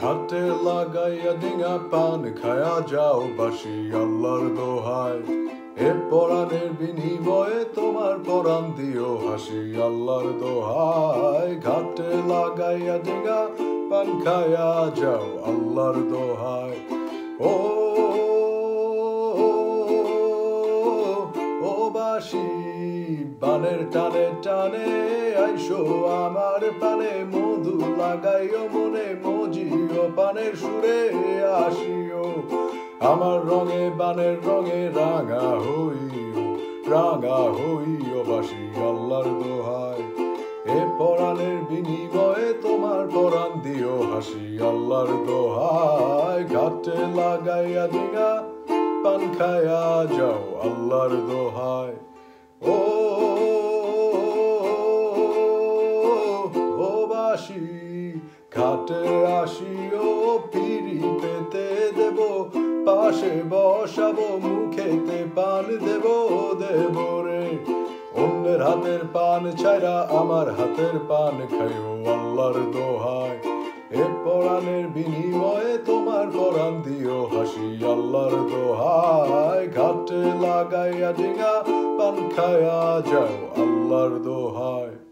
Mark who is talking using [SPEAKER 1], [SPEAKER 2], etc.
[SPEAKER 1] ঘাটে লাগাইয়া ডিঙা পান খায়া যাও বাসি আল্লাহর দোহাই। এ পরাণের বিনিময়ে তোমার পরাণ দিও হাসি আল্লাহর দোহাই। ঘাটে লাগাইয়া ডিঙা পান খায়া যাও আল্লাহর দোহাই। ও ও বাসি বানের টানে টানে আইসো আমার পানে, মধু লাগাইও মনে মজিও পানের সুরে আসিও। আমার রঙে বানের রঙে রাঙা হইও বাসি আল্লাহর দোহাই। এ পরাণের বিনিময়ে তোমার পরাণ দিও হাসি আল্লাহর দোহাই। ঘাটে লাগাইয়া ডিঙা পান খায়া যাও আল্লাহর দোহাই। ও ও বাসি ঘাটে আসিও পিড়ি পেতে দেব, পাশে বসাবো মুখেতে পান দেব রে। অন্যের হাতের পান ছাইরা আমার হাতের পান খাইও আল্লাহর দোহাই। এ পরাণের বিনিময়ে তোমার পরাণ দিও হাসি আল্লাহর দোহাই। ঘাটে লাগাইয়া ডিঙা পান খায়া যাও আল্লাহর দোহাই।